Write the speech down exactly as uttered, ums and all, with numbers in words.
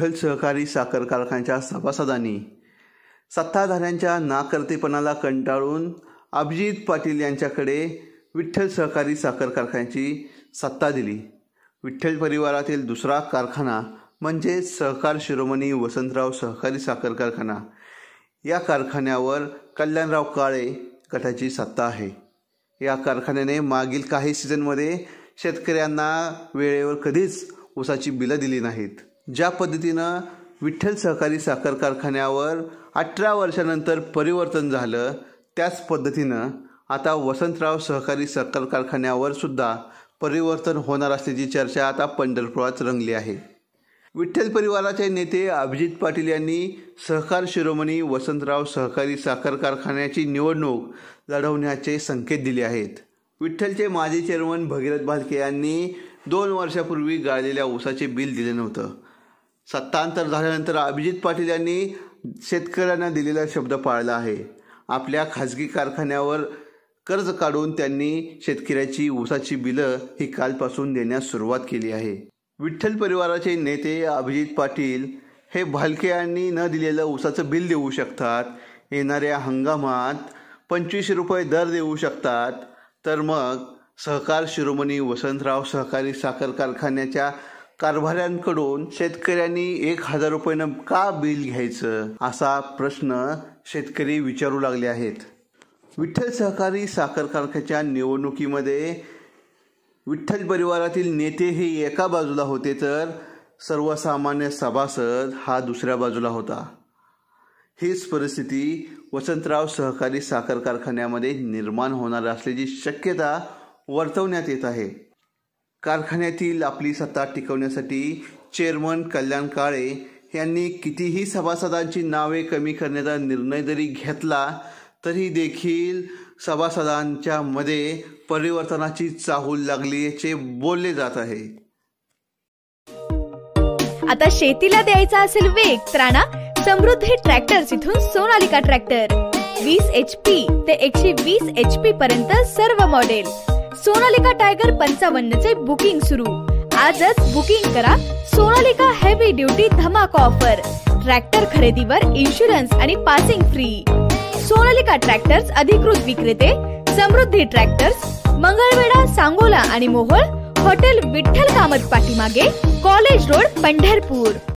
विठ्ठल सहकारी साखर कारखान्याच्या सभासदांनी सत्ताधाऱ्यांच्या नाकर्तेपणाला कंटाळून अभिजित पाटील यांच्याकडे विठ्ठल सहकारी साखर कारखान्याची सत्ता दिली। विठ्ठल परिवारातील दुसरा कारखाना म्हणजे सहकार शिरोमणी वसंतराव सहकारी साखर कारखाना। या कारखान्यावर कल्याणराव काळे गटाची सत्ता आहे। या कारखान्याने मागील काही सीझनमध्ये शेतकऱ्यांना वेळेवर कधीच ऊसाची बिलं दिली नाहीत। ज्या पद्धतीनं विठ्ठल सहकारी साखर कारखान्यावर अठरा वर्षानंतर परिवर्तन झालं, त्याच पद्धतीनं आता वसंतराव सहकारी साखर कारखान्यावर सुद्धा परिवर्तन होणार असल्याची चर्चा आता पंढरपुरात रंगली आहे। विठ्ठल परिवाराचे नेते अभिजित पाटील यांनी सहकार शिरोमणी वसंतराव सहकारी साखर कारखान्याची निवडणूक लढवण्याचे संकेत दिले आहेत। विठ्ठलचे माजी चेअरमन भगीरथ भालके यांनी दोन वर्षापूर्वी गाळलेल्या ऊसाचे बिल दिले नव्हतं। सत्तांतर झाल्यानंतर अभिजित पाटील यांनी शेतकऱ्यांना दिलेला शब्द पाळला आहे। आपल्या खाजगी कारखान्यावर कर्ज काढून त्यांनी शेतकऱ्याची ऊसाची बिलं ही कालपासून देण्यास सुरुवात केली आहे। विठ्ठल परिवाराचे नेते अभिजित पाटील हे भालके यांनी न दिलेलं ऊसाचं बिल देऊ शकतात, येणाऱ्या हंगामात पंचवीसशे रुपये दर देऊ शकतात, तर मग सहकार शिरोमणी वसंतराव सहकारी साखर कारखान्याच्या कारभाऱ्यांकडून शेतकऱ्यांनी एक हजार रुपयानं का बिल घ्यायचं, असा प्रश्न शेतकरी विचारू लागले आहेत। विठ्ठल सहकारी साखर कारखान्याच्या निवडणुकीमध्ये विठ्ठल परिवारातील नेते हे एका बाजूला होते, तर सर्वसामान्य सभासद हा दुसऱ्या बाजूला होता। हीच परिस्थिती वसंतराव सहकारी साखर कारखान्यामध्ये निर्माण होणार असल्याची शक्यता वर्तवण्यात येत आहे। कारखान्यातील आपली सत्ता टिकवण्यासाठी चेअरमन कल्याण काळे यांनी कितीही सभासदांची नावे कमी करण्याचा निर्णय जरी घेतला तरी देखील सभासदांच्या मध्ये परिवर्तनाची चाहूल लागल्याचे बोलले जात आहे। आता शेतीला द्यायचा असेल वेग तर आणा समृद्धी ट्रॅक्टर्स इथून सोनालिका ट्रॅक्टर वीस एच पी ते एकशे वीस एच पी पर्यंत सर्व मॉडेल। सोनालिका टायगर पंचावन्न चे बुकिंग सुरू। आजच बुकिंग करा। सोनालिका हेवी ड्युटी धमाका ऑफर। ट्रॅक्टर खरेदीवर इन्शुरन्स आणि पासिंग फ्री। सोनालिका ट्रॅक्टर्स अधिकृत विक्रेते समृद्धी ट्रॅक्टर्स, मंगळवेढा, सांगोला आणि मोहोळ, हॉटेल विठ्ठल कामत पाठीमागे, कॉलेज रोड, पंढरपूर।